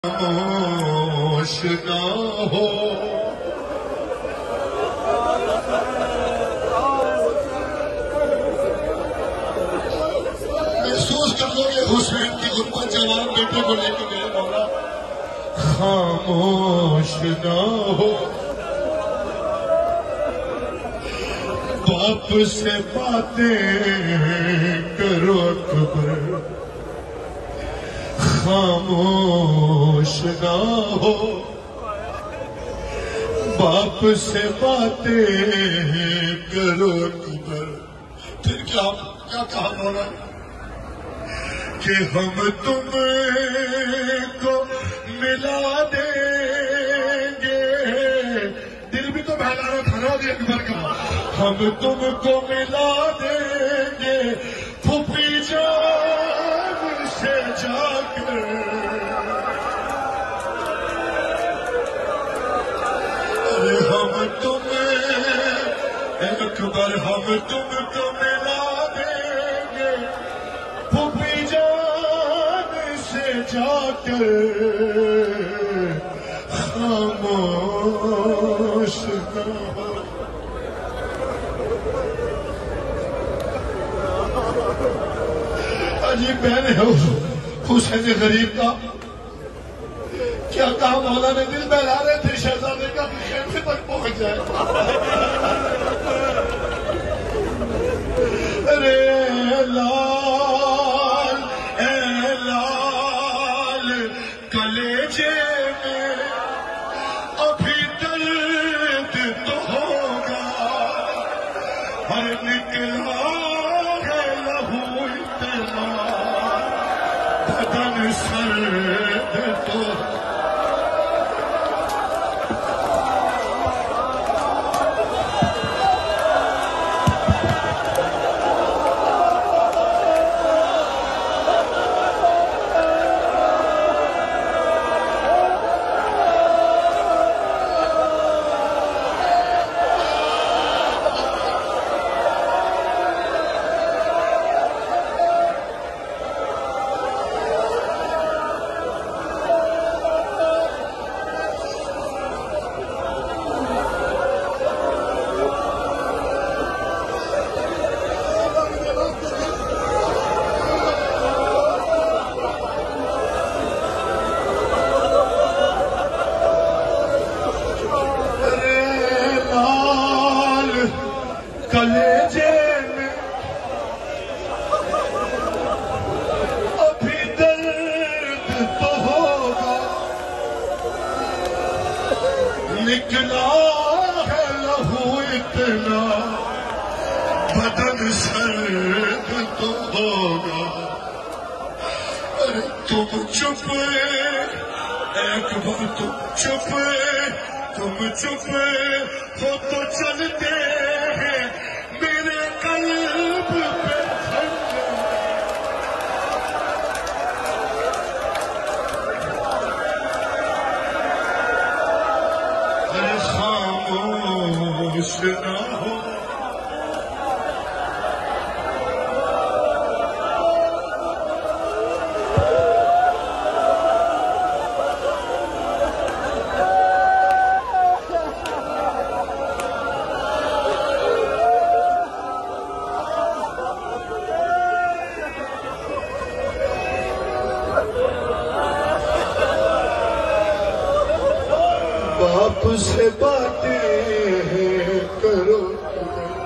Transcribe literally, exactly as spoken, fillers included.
खामोश ना हो। महसूस कर लो ये हुसैन की गुर्बत जवान बेटे को लेकर गए मौला। खामोश ना हो, बाप से बातें करो अकबर। खामोश ना हो, बाप से बातें करो अकबर। फिर क्या क्या कहा मौला कि हम तुमको मिला देंगे। दिल भी तो बहला रहा था ना अकबर का। हम तुमको मिला देंगे फूफी जान से जाकर। अरे हम तुम्हें अकबर हम तुमको मिला देंगे फूफी जान से जाकर। खामोश ना हो। अजीब बहन है हुसैन गरीब का। क्या कहा मौला ने? दिल बहला रहे थे शहजादे का खेमे तक पहुंच जाए। अरे लाल ए लाल कलेजे में अभी दर्द तो होगा। हर निकला है लहू इतना बदन सर्द तो। कलेजे में अभी दर्द तो होगा। निकला है लहू इतना बदन सर्द तो होगा। अरे तुम चुप एक बार तुम चुप तुम चुप हो तो चलते हैं मेरे कल्ब पे खंजर। अरे खामोश ना हो। बाप से बातें करो।